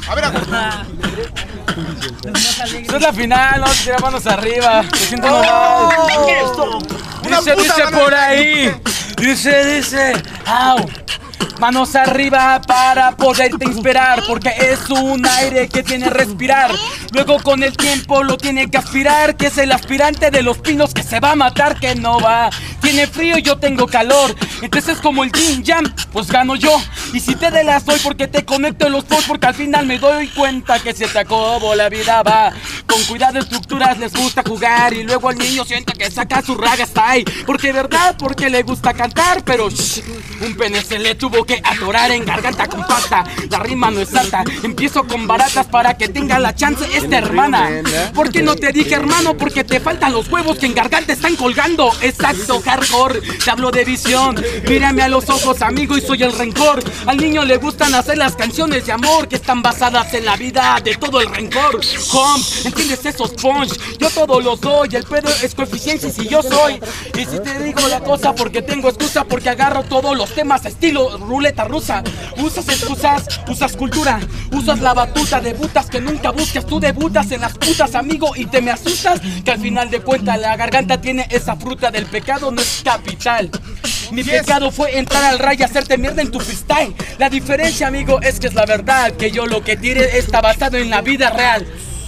A ver, Esto es la final, no te tiras manos arriba. Te siento mal. Dice por ahí. Dice, au. Manos arriba para poderte inspirar, porque es un aire que tiene que respirar. Luego con el tiempo lo tiene que aspirar, que es el aspirante de los pinos que se va a matar, que no va. Tiene frío y yo tengo calor, entonces como el Yin Jam, pues gano yo. Y si te de las doy porque te conecto en los dos, porque al final me doy cuenta que se te acabó la vida, va. Con cuidado estructuras les gusta jugar, y luego el niño siente que saca su raga style. Porque verdad, porque le gusta cantar, pero shh, un pene se le tuvo que atorar en garganta compacta. La rima no es alta, empiezo con baratas para que tenga la chance esta hermana. ¿Por qué no te dije hermano? Porque te faltan los huevos que en garganta están colgando. Exacto, hardcore, te hablo de visión. Mírame a los ojos amigo y soy el rencor. Al niño le gustan hacer las canciones de amor que están basadas en la vida de todo el rencor. Home, ¿entiendes esos punch? Yo todo lo doy, el pedo es coeficiencia si yo soy. Y si te digo la cosa porque tengo excusa, porque agarro todos los temas estilo ruleta rusa. Usas excusas, usas cultura, usas la batuta, debutas que nunca buscas. Tú debutas en las putas amigo y te me asustas, que al final de cuentas la garganta tiene esa fruta del pecado, no es capital. Mi pecado fue entrar al ray y hacerte mierda en tu freestyle. La diferencia amigo es que es la verdad, que yo lo que tire está basado en la vida real.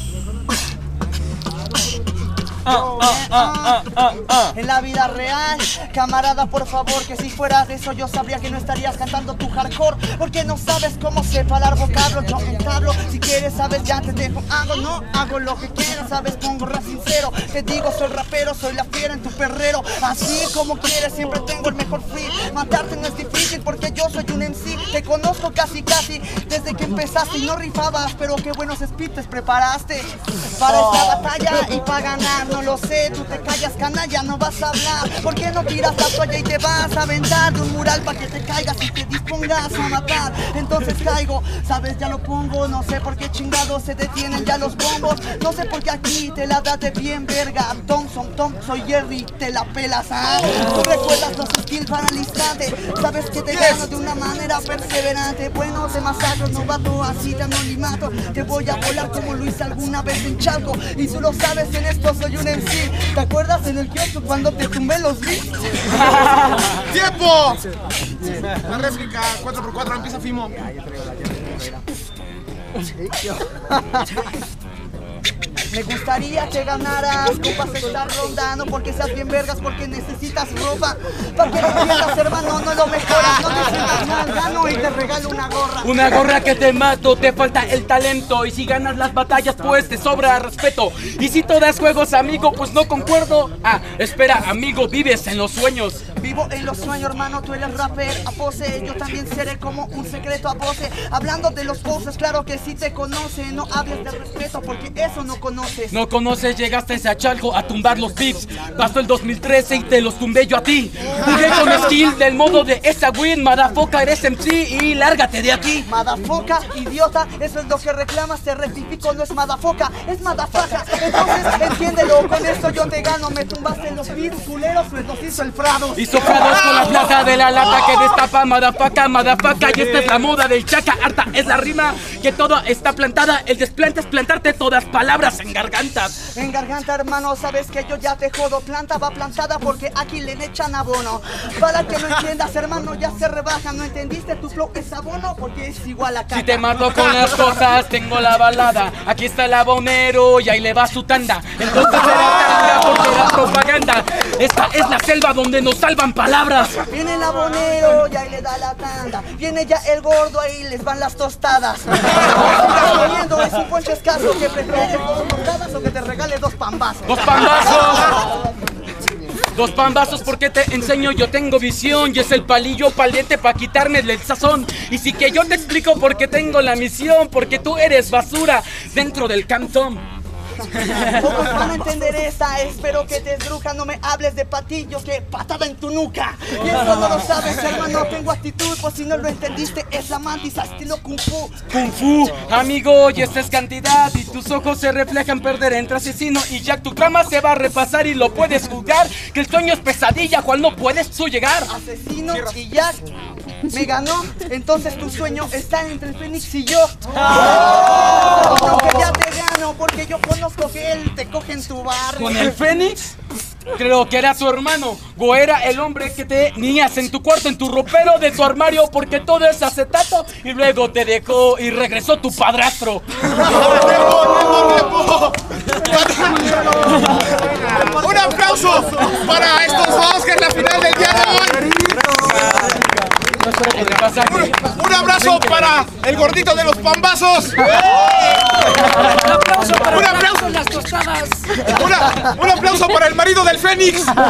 En la vida real, camarada, por favor, que si fueras de eso yo sabría que no estarías cantando tu hardcore, porque no sabes cómo separar vocablos. Yo entablo, si quieres sabes ya te dejo. Hago lo que quiero, sabes, pongo rap sincero. Te digo soy rapero, soy la fiera en tu perrero. Así como quieres, siempre tengo el mejor free. Matarte no es difícil porque yo soy un MC. Te conozco casi desde que empezaste y no rifabas, pero qué buenos speeches preparaste para esta batalla y para ganar. No lo sé, tú te callas canalla, no vas a hablar. ¿Por qué no tiras la toalla y te vas a aventar de un mural para que te caigas y te dispongas a matar? Entonces caigo, sabes, ya lo pongo. No sé por qué chingados se detienen ya los bombos. No sé por qué aquí te la das de bien verga. Tom, soy Jerry, te la pelas, ¿ah? Tú recuerdas los skills para el instante. Sabes que te gano de una manera perseverante. Bueno, te masacro, novato, así te anonimato. Te voy a volar como lo hice alguna vez en Chalco. Y tú lo sabes, en esto soy un MC. ¿Te acuerdas en el kiosco cuando te tumbé los beats? ¡Tiempo! La réplica 4x4 empieza Fimo. Me gustaría que ganaras copas esta ronda, no porque seas bien vergas, porque necesitas ropa. Para que lo entiendas, hermano, no lo mejoras, no te sientas mal, gano y te regalo una gorra. Una gorra que te mato, te falta el talento. Y si ganas las batallas, pues te sobra respeto. Y si todas juegos, amigo, pues no concuerdo. Espera, amigo, vives en los sueños. Vivo en los sueños, hermano, tú eres rapper a pose. Yo también seré como un secreto a voce. Hablando de los poses, claro que sí te conoce. No hables de respeto porque eso no conoces. No conoces, llegaste a Chalco a tumbar los beats. Pasó el 2013 y te los tumbé yo a ti. Jugué con skill del modo de esa win. Madafoca, eres MC y lárgate de aquí. Madafoca, idiota, eso es lo que reclamas. Te rectifico, no es madafoca, es madafaca. Entonces entiéndelo, con esto yo te gano. Me tumbaste en los beats, culeros, pues los hizo el Frados. Hizo Frados con la plaza de la lata que destapa. Madafaca, y esta es la moda del chaca. Harta es la rima que toda está plantada. El desplante es plantarte todas palabras en garganta. En garganta, hermano, sabes que yo ya te jodo. Planta va plantada porque aquí le echan abono. Para que lo entiendas, hermano, ya se rebaja. No entendiste, tu flow es abono porque es igual a caca. Si te mato con las cosas, tengo la balada. Aquí está el abonero y ahí le va su tanda. Entonces era tanga porque era propaganda. Esta es la selva donde nos salvan palabras. Viene el abonero y ahí le da la tanda. Viene ya el gordo, ahí les van las tostadas. Es un poncho escaso que prefieres dos tostadas o que te regale dos pambazos. ¡Dos pambazos! Dos pambazos porque te enseño, yo tengo visión. Y es el palillo paliente para quitarme el sazón. Y sí que yo te explico porque tengo la misión. Porque tú eres basura dentro del cantón. Pocos van a entender esta, espero que te esdruja. No me hables de patillos, que patada en tu nuca. Y eso no lo sabes, hermano, tengo actitud. Pues si no lo entendiste, es la mantis estilo Kung Fu. Kung Fu, amigo, y esta es cantidad. Y tus ojos se reflejan perder entre asesino y Jack. Tu trama se va a repasar y lo puedes jugar. Que el sueño es pesadilla, cual no puedes tú llegar. Asesino y Jack me ganó, entonces tu sueño está entre el Fénix y yo. en tu barrio. ¿Con el Fénix? Creo que era tu hermano. O era el hombre que tenías en tu cuarto, en tu ropero de tu armario, porque todo es acetato y luego te dejó y regresó tu padrastro. Un aplauso para estos dos, que es la final del día de hoy. Un abrazo para el gordito de los pambazos. Un aplauso en las tostadas. Un aplauso para el marido del Fénix. No,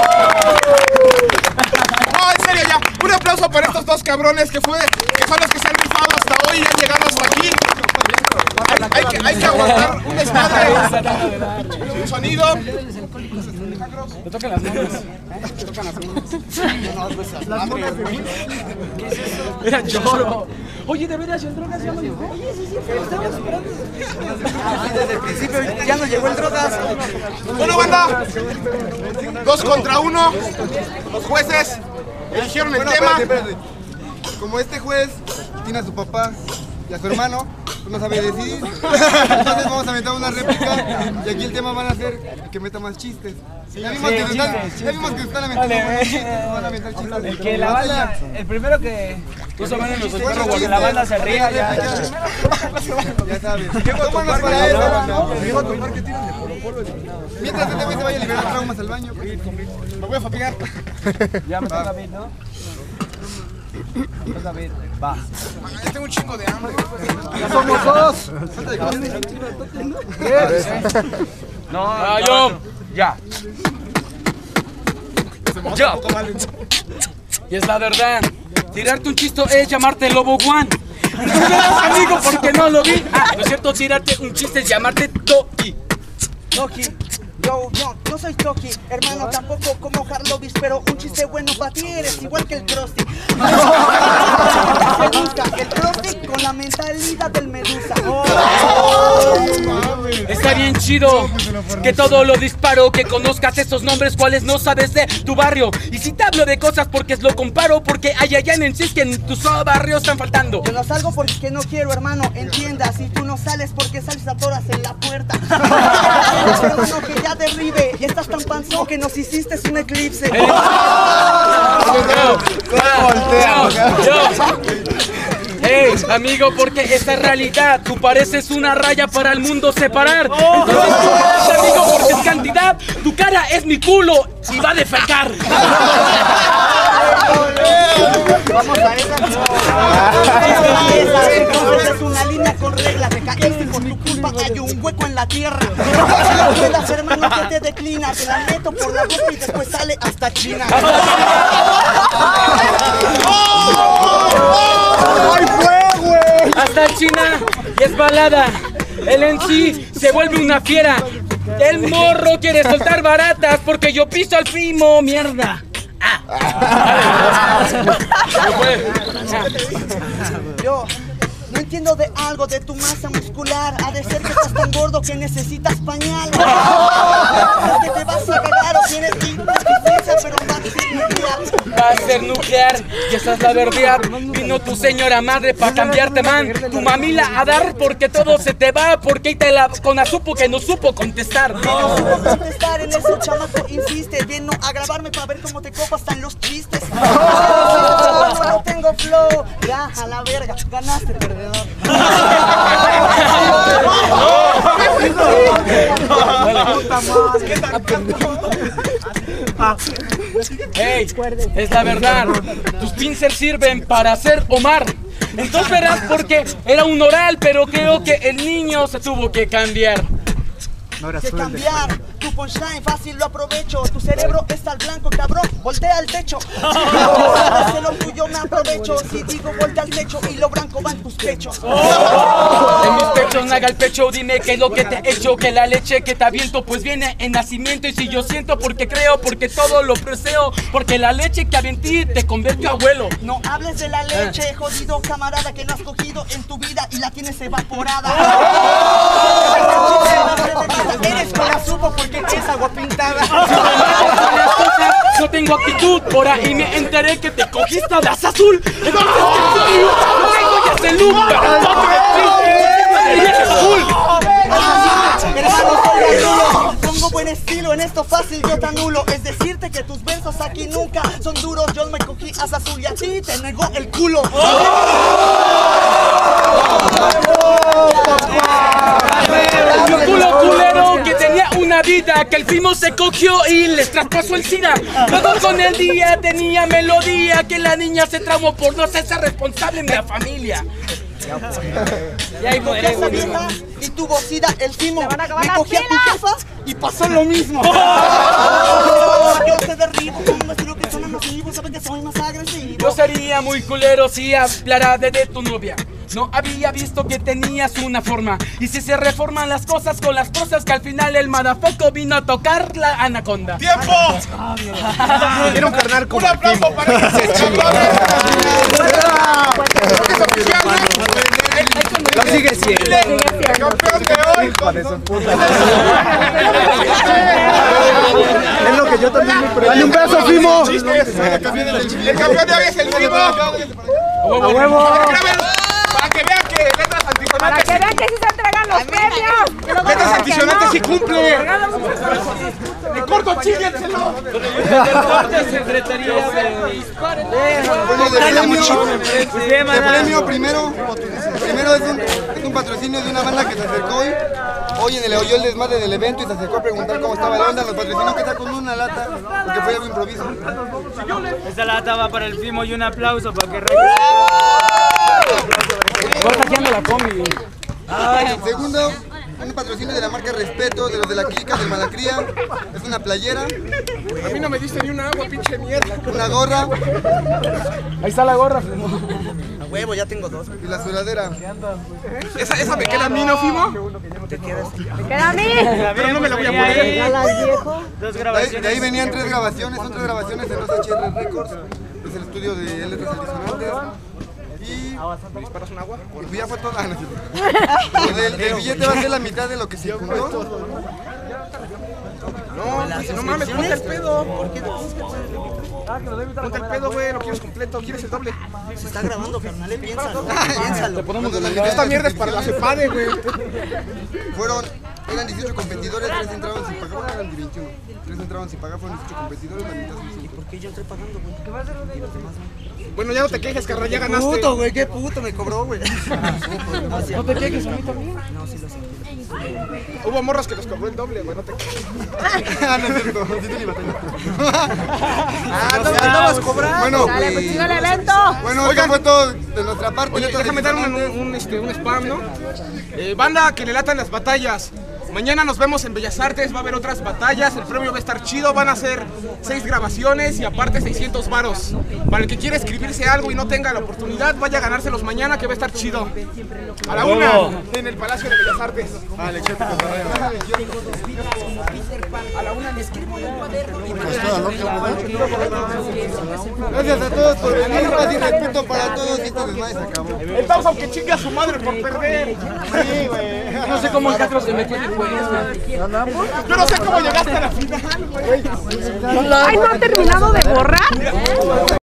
en serio ya. Un aplauso para estos dos cabrones que son los que se han rifado hasta hoy y han llegado hasta aquí. Hay que aguantar un desmadre. Un sonido. Te tocan las manos. Te tocan las manos. Era lloro. Oye, de veras, el drogas ya no llegó. Oye, sí, estamos esperando. Desde el principio ya nos llegó el drogas. Bueno, banda. 2 contra 1. Los jueces eligieron el tema. Espérate. Como este juez tiene a su papá y a su hermano, pues no sabe decidir. Entonces vamos a meter una réplica y aquí el tema van a ser que meta más chistes. Ya vimos que se están lamentando con chistes, van a meter chistes. Que la banda, el primero que la banda se ría ya. Ya sabes. Tómanos para eso. Mientras este güey se vaya a liberar traumas al baño. Me voy a fatigar. Ya me toca David, ¿no? David, va. Ya tengo un chingo de hambre. Ya somos dos. No, yo. Ya. Yo. Y es la verdad. Tirarte un chiste es llamarte Lobo Juan. Amigo, porque no lo vi. Ah, no es cierto, tirarte un chiste es llamarte Toki. Toki, yo soy Toki, hermano, tampoco como Harlovis, pero un chiste bueno para ti eres igual que el Krusty. Se busca el Krusty con la mentalidad del Medusa. Está bien chido que todo lo disparo, que conozcas esos nombres cuales no sabes de tu barrio. Y si te hablo de cosas porque lo comparo, porque hay allá en sí que en tu barrio están faltando. Yo no salgo porque no quiero, hermano, entienda. Si tú no sales porque sales a toras en la puerta. Hermano, que ya derribe y estás tan panzón que nos hiciste un eclipse. Hey, amigo, porque esta realidad, tú pareces una raya para el mundo separar. Entonces, amigo, porque es cantidad, tu cara es mi culo y va a defecar. Vamos a esa. Entonces es una línea con reglas. Te caíste por tu culpa, hay un hueco en la tierra. Las hermanos que te declina, te la meto por la boca y después sale hasta China. Hasta China y es balada. Él en sí se vuelve una fiera. El morro quiere soltar baratas porque yo piso al primo, mierda. Yo no entiendo de algo de tu masa muscular. Ha de ser que estás tan gordo que necesitas pañal. Que te vas a cagar o tienes deficiencia, pero va a ser nuclear. Va a ser nuclear y esa es la verdad. Vino tu señora madre pa' cambiarte, man. Tu mamila a dar porque todo se te va. Porque ahí te la con la supo que no supo contestar. No supo contestar, en eso chamaco insiste. Ven no a grabarme pa' ver cómo te copas tan los chistes. No tengo flow. Ya, a la verga, ganaste, perdedor. Hey, es la verdad. Tus pincers sirven para hacer Omar. Entonces verás porque era un oral, pero creo que el niño se tuvo que cambiar. Que cambiar, tu punchline fácil lo aprovecho. Tu cerebro está al blanco, cabrón, voltea al techo. De lo tuyo me aprovecho. Si digo voltea al techo y lo blanco va en tus pechos. En mis pechos naga el pecho, dime qué es lo que te he hecho. Que la leche que te aviento pues viene en nacimiento. Y si yo siento porque creo, porque todo lo preseo. Porque la leche que aventé te convirtió abuelo. No hables de la leche, jodido camarada, que no has cogido en tu vida y la tienes evaporada. Eres con la supo porque es agua pintada. No tengo actitud, por ahí me enteré que te cogiste a las azul. Entonces no tengo ya ese look, pero no te me azul. Hermano, soy estilo, en esto fácil yo te anulo. Es decirte que tus versos aquí nunca son duros. Yo me cogí a azul y a ti te negó el culo. Un culo culero que tenía una vida que el primo se cogió y les traspasó el SIDA. Luego con el día tenía melodía que la niña se traumó por no ser responsable en la familia. Me cogí a esa vieja y tuvo SIDA el primo. Me cogí a tu jefa y pasó lo mismo. Yo te derribo con un estilo que suena masivo. Sabes que soy más agresivo. Yo sería muy culero si hablara de tu novia. No había visto que tenías una forma. Y si se reforman las cosas con las cosas que al final el madafoco vino a tocar la anaconda. ¡Tiempo! Era un carnal como Un aplauso para esos cabrones. Es oficial, Lo sigue siendo. el campeón de hoy. Es lo que yo también me pregunto. ¡Dale un beso, Fimo! El campeón de hoy es el primo. ¡A huevo! Para que vean que letras antisonantes. Para que vean que sí se entregan los premios. Letras antisonantes sí cumple. Le corto, chíguenselo. El premio primero es un patrocinio de una banda que se acercó hoy en el oyó el desmadre del evento y se acercó a preguntar cómo estaba la onda. Nos patrocinó que está con una lata porque fue algo improviso. Esta lata va para el Fimo y un aplauso para que Segundo, un patrocinio de la marca Respeto, de los de la clica del Malacría. Es una playera, A mí no me diste ni una agua, pinche mierda. una gorra Ahí está la gorra. A huevo, ya tengo dos. y la sudadera. Esa me queda a mí, ¿no, Fimo? Me queda a mí. Pero no me la voy a poner. Dos De grabaciones. ahí venían tres grabaciones, son tres grabaciones en los HR Records. Es el estudio de letras antisonantes. Y ¿Me disparas un agua? pues ya fue todo. Ah, no, sí. El billete va a ser la mitad de lo que circuló. No, pues, no mames, ponte el pedo. Ponte el pedo, güey, lo quieres completo, quieres el doble. Se está grabando, carnal, piénsalo. Piénsalo. Esta mierda es para la CEPADE, güey. Eran 18 competidores, 3 entraron sin pagar, bueno, eran de 21. 3 entraron sin pagar, fueron 18 competidores, la mitad sin pagar. ¿Por qué yo estoy pagando, güey? Bueno, ya no te quejes, carnal, ya Qué ganaste. puto, güey, qué puto me cobró, güey. No te quejes, a mí también. Hubo morros que los cobró el doble, güey, no te quejes. Ah, no es cierto, sí te ni batalla. Andabas cobrando. Bueno, Dale, pues sigue el evento. bueno, esto fue todo de nuestra parte. Oye, letras déjame dar antisonantes. un spam, ¿no? Banda que le latan las batallas. Mañana nos vemos en Bellas Artes, va a haber otras batallas, el premio va a estar chido, van a ser 6 grabaciones y aparte 600 varos. Para el que quiera escribirse algo y no tenga la oportunidad, vaya a ganárselos mañana que va a estar chido. A la 1 en el Palacio de Bellas Artes. Gracias a todos por venir, paz y respeto para todos y este desmadre se acabó. Estamos aunque chingue a su madre por perder. Sí, güey. No sé cómo el Castro se metió después. Yo no sé cómo llegaste a la final, güey. Ay, no ha terminado de borrar.